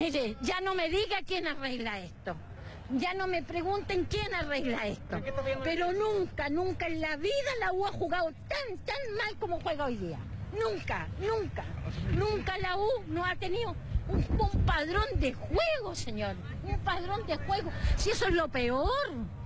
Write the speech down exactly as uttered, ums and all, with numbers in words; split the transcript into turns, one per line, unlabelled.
Mire, ya no me diga quién arregla esto. Ya no me pregunten quién arregla esto. Pero nunca, nunca en la vida la U ha jugado tan, tan mal como juega hoy día. Nunca, nunca. Nunca la U no ha tenido un, un padrón de juego, señor. Un padrón de juego. Si eso es lo peor.